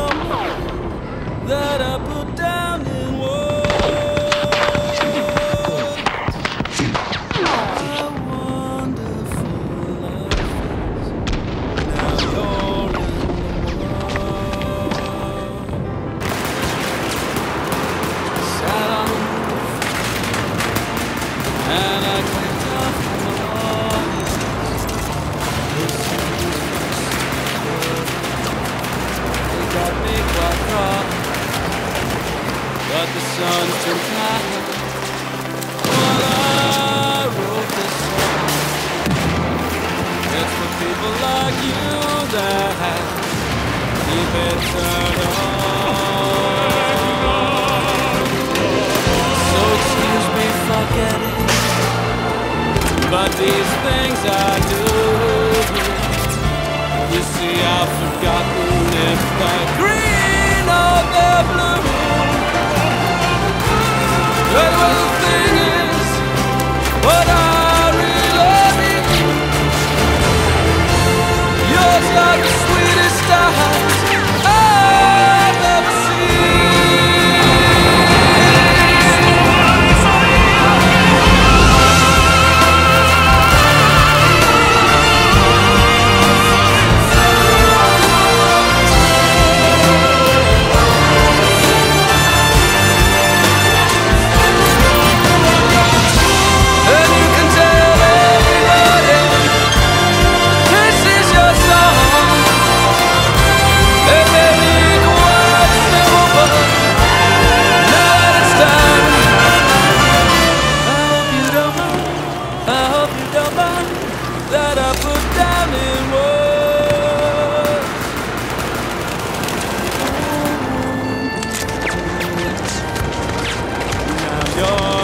don't know that I put down in words. How wonderful life is. Now you're in the world. Sat on the roof and I clicked off my audience. They got me quite cross, but the sun's too high. While I wrote this song, it's for people like you that keep it turned on. So excuse me for getting, but these things I do. You see, I've forgotten if they're green or they're blue. But the thing is, what I really need, yours are the sweetest eyes I've ever that I put down in words. Now you're